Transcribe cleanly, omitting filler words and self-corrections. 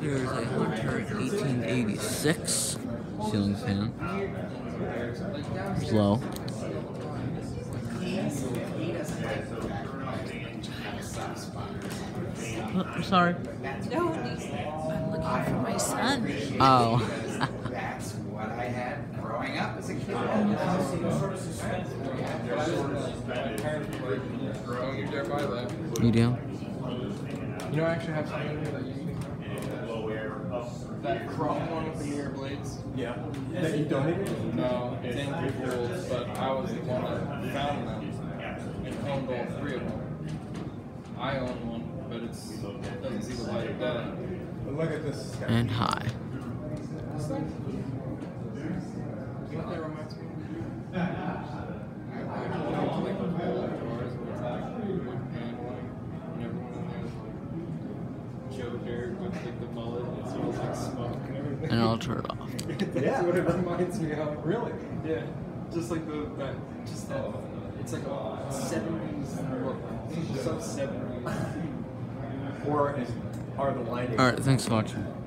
There's a Hunter 1886 ceiling fan. It's low. Oh, I'm sorry. No, I'm looking for my son. Oh. That's what I had growing up as a kid. Medium. You know, I actually have something here that you can. That chrome one with the mirror blades. Yeah. That you donated? No, it's in people, but I was the one that found them and owned all three of them. I own one, but it doesn't see the light of day. But look at this. And high. This thing? You know what that reminds me of? I like those old cars where it's like wood paneling and everyone in there is like Joe Dirt with like the mullet and it smells like smoke and everything. And I'll turn it off. That's what it reminds me of. Really? Yeah. Just like that, it's like a 70s look. So 70s. Or are the lighting? Alright, thanks for watching.